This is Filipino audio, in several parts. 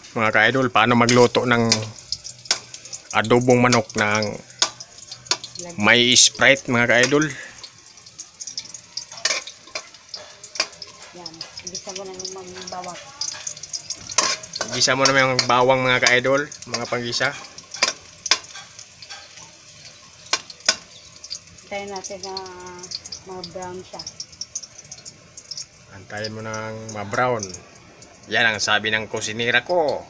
mga ka-idol, paano magluto ng adobong manok ng may Sprite mga ka-idol. Yan, ibisa mo na yung magbawang. Gisa mo naman yung bawang mga ka-idol, mga panggisa. Hintayin natin na ma-brown siya. Antayin mo ng ma-brown. Yan ang sabi ng kusinira ko.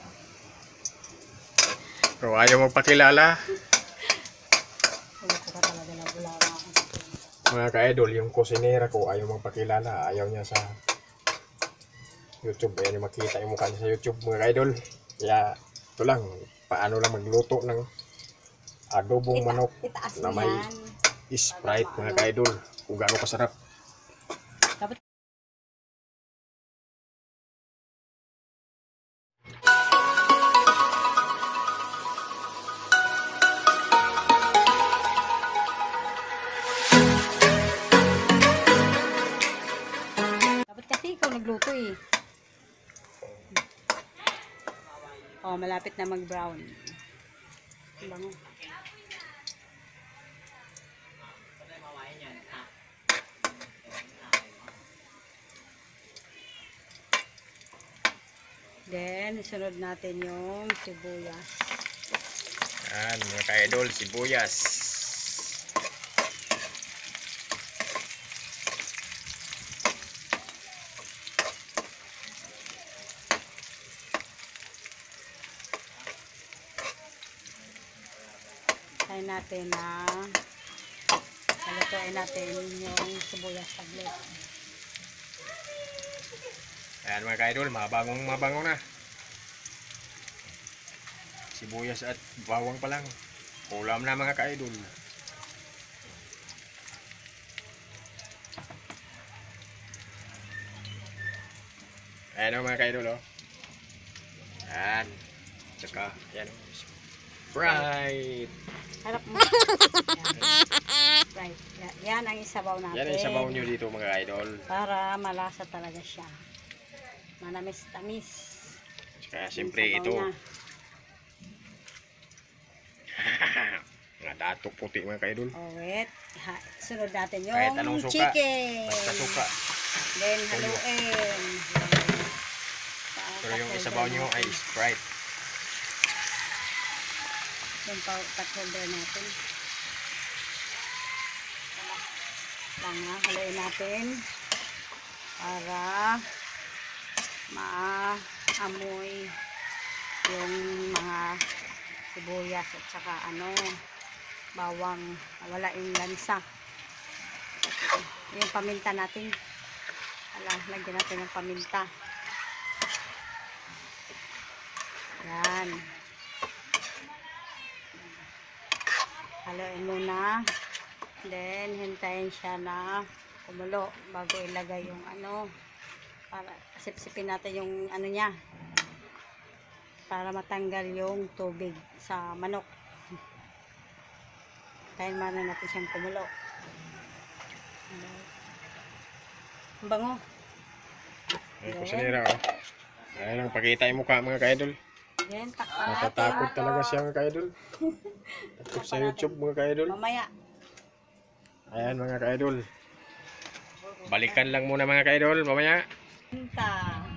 Pero ayaw magpakilala. Wala ko ka talaga na bulawa. Mga ka-idol, yung kusinira ko ayaw magpakilala. Ayaw niya sa YouTube. Ayan yung makita yung mukha niya sa YouTube mga ka-idol. Kaya ito lang, paano lang magluto ng adobong manok Itaas na mo may yan. Sprite mga ka-idol. Kung gaano kasarap. Dapat kasi ikaw nagluto eh. Oh, malapit na mag-brown. Bango. Then, isunod natin yung sibuyas. Yan mga ka-idol, sibuyas. Tayo natin na halutuin natin yung sibuyas saglit. Ayan mga ka-idol, mabango na. Sibuyas at bawang pa lang. Ulam na mga ka-idol. Ayan o mga ka-idol oh. Ayan. Tsaka, ayan o. Fried. Harap mo. Right. Yan ang isabaw natin. Yan ang sabaw nyo dito mga ka-idol. Para malasa talaga siya. Manamis-tamis. Kaya siyempre ito. Mga datok puti mga ka-idol. Oh, wait. Sunod natin yung Kahit anong suka. chicken. Basta suka. Then haluin. Pero yung isabaw nyo ay Sprite. Yung pot-holder natin. Haluin natin. Para maamoy yung mga sibuyas at saka bawang, wala yung lansa. Yung paminta natin, lagyan natin ng paminta. Yan, haluin muna, then hintayin siya na kumulo bago ilagay yung para sipsipin natin yung niya para matanggal yung tubig sa manok. Tayo muna natin siyang kumulo. Ang bango. Ay, kusinira oh. Ayan ang pakita yung mukha mga ka-idol. Yan, takpan natin. Natatakot talaga siya mga ka-idol. Takot sa YouTube mga ka-idol. Mamaya. Ayan mga ka-idol. Balikan lang muna mga ka-idol mamaya. Minta.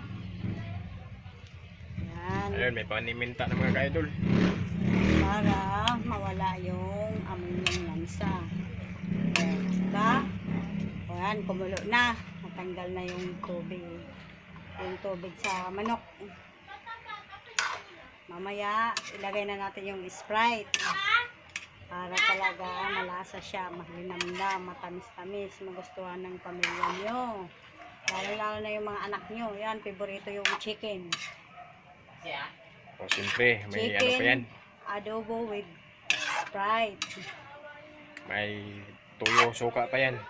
Yan. Ayun, may paniminta na mga ka-idol. Para mawala yung amoy ng lansa. Diba? O yan, kumulo na. Matanggal na yung tubig. Yung tubig sa manok. Mamaya, ilagay na natin yung Sprite. Para talaga malasa siya, malinamnam, matamis-tamis, magustuhan ng pamilya nyo. Lalo na yung mga anak nyo. Yan, favorito yung chicken. O siyempre, may Chicken, pa yan. adobo with Sprite. May tuyo, suka pa yan.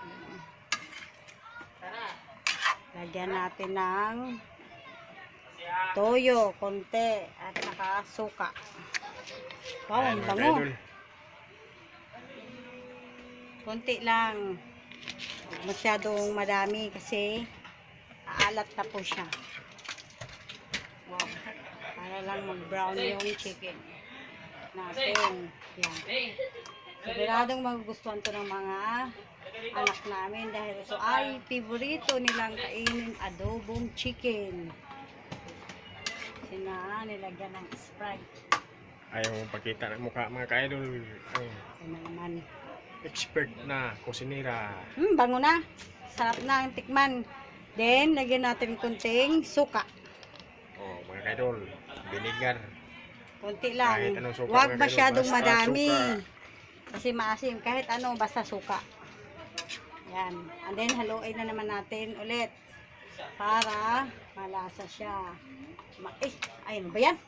Lagyan natin ng toyo, konti, at saka suka. Wow, Ayan, ang mga bango. ka-idol. Konti lang. Huwag masyadong madami kasi aalat na po siya. Wow. Para para lang mag-brown yung chicken natin. Yan. Siguradong magugustuhan to ng mga anak namin dahil so ay favorito nilang kainin adobong chicken. Nilagyan ng Sprite. Ayaw mong pakita ng mukha mga ka-idol. Ang Ano naman. expert na kusinera. Bango na. Sarap na ang tikman. Then, lagyan natin kunting suka. Oh, mga ka-idol, vinegar. Kunti Kahit lang. anong suka, Huwag mga ka-idol, masyadong basta madami. suka. Kasi maasim. Kahit ano, basta suka. Yan. And then, haluin na naman natin ulit. Para malasa siya. Ayun ba yan?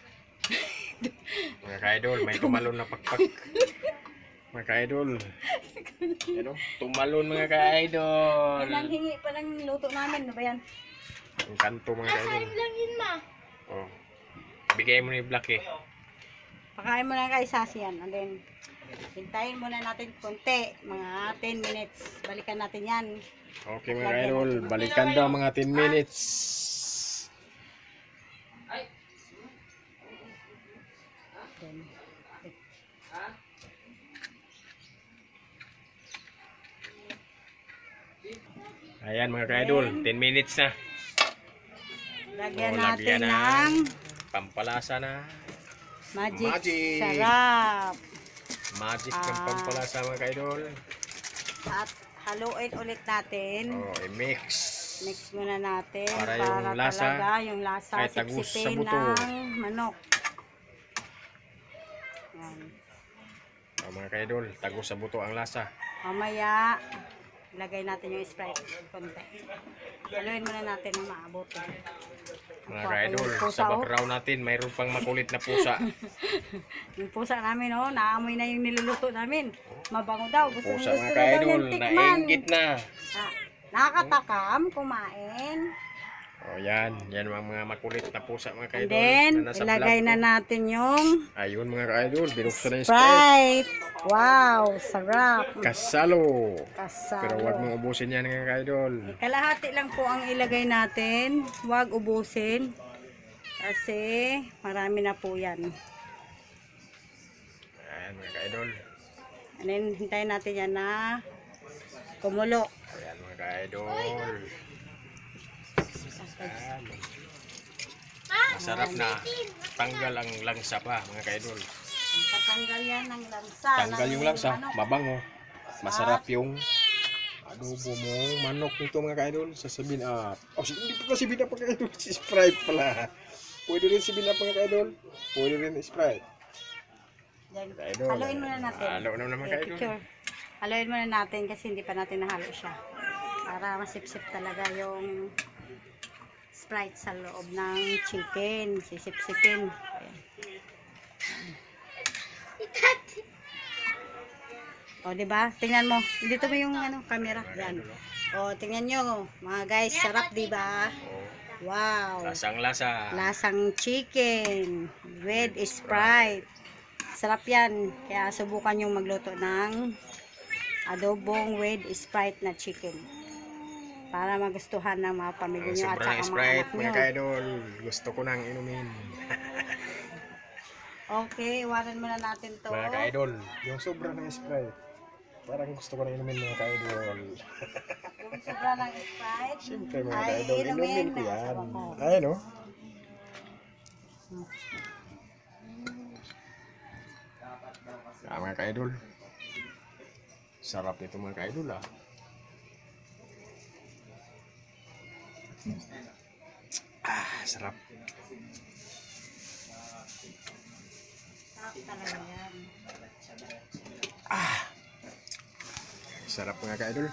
Mga ka-idol, may tumalon na pakpak. Mga ka-idol. Ano? Tumalon mga ka-idol. Ilang hingi pa ng luto namin. Ano ba yan? Ang kanto mga ka-idol. lang yun, ma. Oh. Bigay mo ni Black eh. Pakain mo na kay Sassy yan. And then, hintayin muna natin konti. Mga 10 minutes. Balikan natin yan. Okay mga ka-idol, balikan daw mga 10 minutes. Then, Ayan mga ka-idol, 10 minutes na. lagyan Oh, natin lagyan ng pampalasa na. magic. Magic. Sarap. Magic ng pampalasa mga ka-idol. At haluin ulit natin. Oh, i-mix. Mix muna natin Para para, yung lasa talaga yung lasa ay tagus sa sipsipin buto. ng manok. Yan. Oh, mga ka-idol, tagus sa buto ang lasa. Mamaya, ilagay natin yung Sprite konti. Haluin muna natin ng maabuti. Mga ka-idol, sa background natin, mayroon pang makulit na pusa. Yung pusa namin, oh, naamoy na yung niluluto namin. Mabango daw. Gusto Pusa gusto mga na daw ka-idol, yung tikman. nainggit na. Nakakatakam, kumain. Oh, yan. Yan mga makulit na pusa mga And ka-idol. then, na nasa ilagay vlog na ko. natin yung Ayun mga ka-idol, binuksan na yung Sprite. Sprite. Wow, sarap. Kasalo. Kasalo. Pero wag mong ubusin yan mga ka-idol. Kalahati lang po ang ilagay natin. Huwag ubusin. Kasi marami na po yan. Ayan mga ka-idol. And then, hintayin natin yan na kumulo. Ayan mga ka-idol. Ayan. Masarap na. Tanggal ang langsa pa mga ka-idol. Patanggal yan ng lansa. Tanggal yung langsa, mabango. Masarap yung adobo mo, manok nito mga ka-idol. Sasabihin hindi pa si Bina mga ka-idol, si Sprite pala. Pwede rin si Bina mga ka-idol. Pwede rin Sprite. Ka-idol. Haluin muna natin. Halo na naman Okay, ka-idol. picture. Haluin muna natin kasi hindi pa natin nahalo siya. Para masipsip talaga yung Sprite sa loob ng chicken. Sisipsipin. Ayan. O, diba? Tingnan mo. Dito mo yung camera. Yan. O, tingnan nyo. Mga guys, sarap, diba? Wow. Lasang lasa. Lasang chicken with Sprite. Sarap yan. Kaya subukan yung magluto ng adobong with Sprite na chicken. Para magustuhan ng mga pamilya nyo at Sobrang saka mga Sprite anak mga nyo. ka-idol. Gusto ko nang inumin. Okay, iwanan muna natin to. Mga ka-idol, yung sobra ng Sprite. Parang gusto ko nang inumin mga ka-idol. Yung sobra ng Sprite. Siyempre mga Ay, ka-idol, inumin ko na yan. kasama ko. Ayan o. Mga ka-idol. Sarap nito mga ka-idol ah. Sarap. Sarap talaga yan. Sarap mga ka-idol.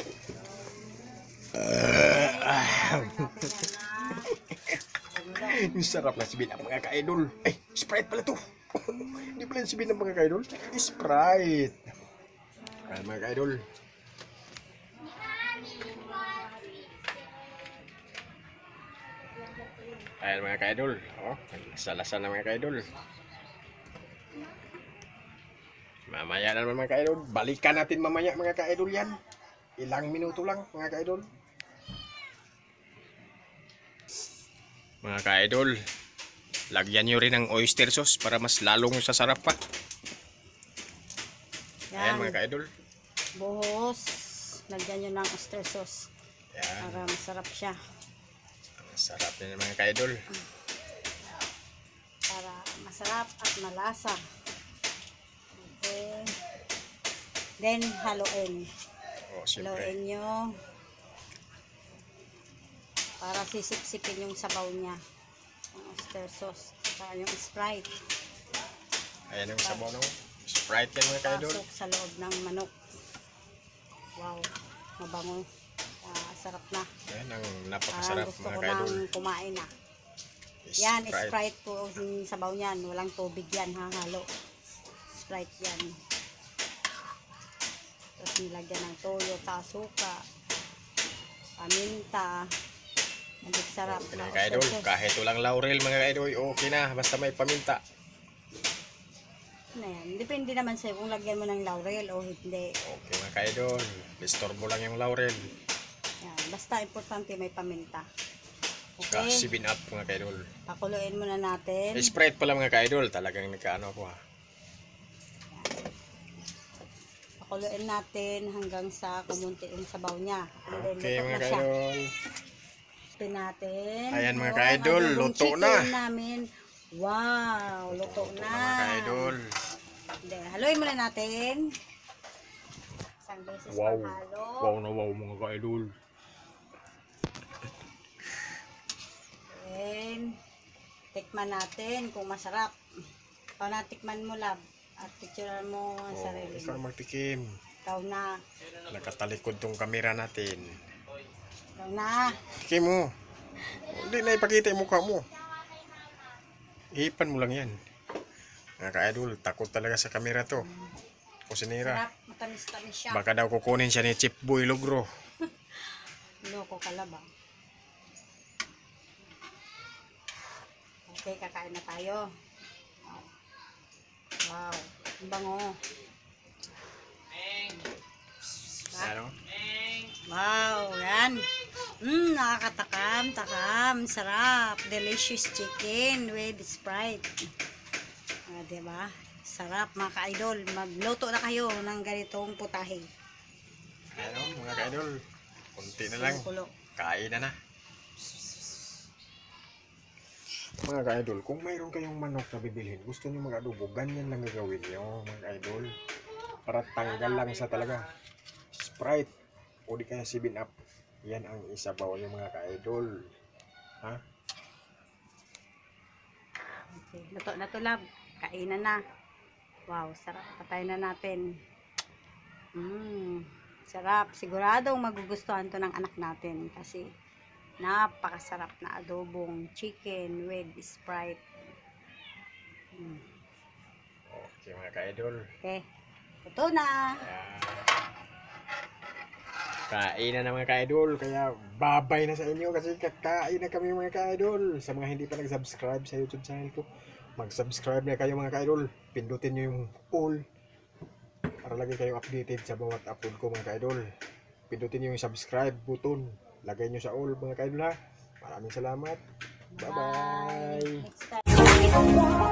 Sarap na si Binang mga ka-idol. Ay, Sprite pala to. Hindi pala si Binang mga ka-idol. Sprite. Ayan mga ka-idol. Ayan mga ka-idol. Oh, lasa-lasa na mga ka-idol. Mamaya na naman mga ka-idol. Balikan natin mamaya mga ka-idol yan. Ilang minuto lang mga ka-idol. Mga ka-idol. Lagyan nyo rin ng oyster sauce para mas lalong sasarap pa. Ayan Yan. mga ka-idol. Buhos. Lagyan nyo ng oyster sauce. Ayan. Para masarap siya. Masarap din mga ka-idol. Para masarap at malasa. Okay. Then, haluin. O, siyempre. Haluin nyo. Para sisip-sipin yung sabaw niya. Yung oyster sauce. Saka yung Sprite. Ayan yung sabaw ng Sprite yan mga ka-idol. Pasok sa loob ng manok. Wow. Mabango. Sarap na. Ayan ang Parang napakasarap gusto mga ko ka-idol. nang kumain na. Yan, Sprite po yung sabaw niyan. Walang tubig yan, halo. Sprite yan. Tapos nilagyan ng toyo, suka, paminta. Ang sarap Okay, na mga ka-idol. oyster sauce. Kahit walang laurel mga ka-idol, okay na. Basta may paminta. Na yan. Depende naman sa'yo kung lagyan mo ng laurel o hindi. Okay mga ka-idol. Disturbo lang yung laurel. Yan. Basta importante may paminta. Saka Okay. 7-up mga ka-idol. Pakuluin muna natin. Sprite pala mga ka-idol. Talagang nagkaano ako ha. Pakuluin natin hanggang sa kumunti yung sabaw niya. And then, Okay luto mga na siya. ka-idol. Luto natin. Ayan, mga Yung ka-idol, adobong luto chicken na. namin. Wow, luto na. Mga ka-idol. Then, haluin muna natin. Isang beses Wow. paghalo. Wow na wow mga ka-idol. Then, tikman natin kung masarap. Ikaw na, tikman mo, lab. At picturean mo ang sarili Ikaw mo. na magtikim. Ikaw na. Nakatalikod tong kamera natin. Ikaw na. Tikim mo. Hindi na ipakita yung mukha mo. Ihipan mo lang yan. Mga ka-idol, takot talaga sa kamera to. Kusinira. Sarap, matamis-tamis siya. Baka daw kukunin siya ni Chip Boy Logro. Loko ka laba. Okay, kakain na tayo. Wow, ang bango. Ano? Wow, yan. Nakakatakam. Sarap. Delicious chicken with Sprite. Diba? Sarap mga ka-idol. Magluto na kayo ng ganitong putahe. Ano mga ka-idol? Kunti na lang. Kulo. Kain na na. Mga ka-idol, kung mayroon kayong manok na bibilhin, gusto niyo mag-adobo, ganyan lang gagawin niyo mga ka-idol. Para tanggal lang sa talaga. Sprite o di kaya 7-up. Yan ang isabaw niyo mga ka-idol. Ha? Okay, luto na to, lab. Kainan na. Wow, sarap. Patayin na natin. Sarap. Siguradong magugustuhan to ng anak natin kasi napakasarap na adobong chicken with Sprite. Okay mga ka-idol. Okay. Ito na. Kain na mga ka-idol. Kaya babay na sa inyo kasi kakain na kami mga ka-idol. Sa mga hindi pa nag-subscribe sa YouTube channel ko, mag-subscribe na kayo mga ka-idol. Pindutin nyo yung all para lagi kayong updated sa bawat upload ko mga ka-idol. Pindutin nyo yung subscribe button. Lagay nyo sa all mga ka-idol ha. Maraming salamat. Bye-bye. Next time.